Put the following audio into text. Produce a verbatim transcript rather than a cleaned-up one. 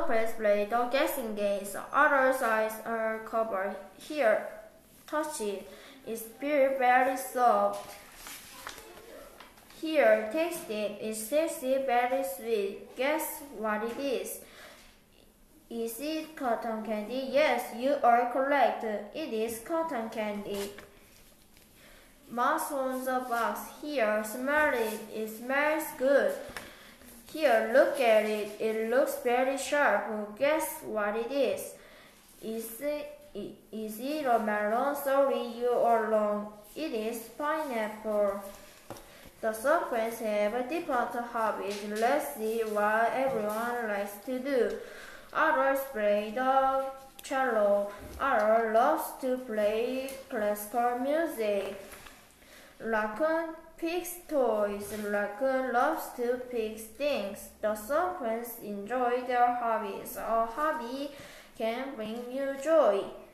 players play the guessing games. Others eyes are covered. Here, touch it. It's very, very soft. Here, taste it. It's tasty, very sweet. Guess what it is? Is it cotton candy? Yes, you are correct. It is cotton candy. Mouse on the box. Here, smell it. It smells good. Here, look at it. It looks very sharp. Guess what it is? Is it, is it a melon? Sorry, you are wrong. It is pineapple. The subjects have different hobbies. Let's see what everyone likes to do. Others play the cello. Others loves to play classical music. Raccoon picks toys. Raccoon loves to pick things. The subjects enjoy their hobbies. A hobby can bring you joy.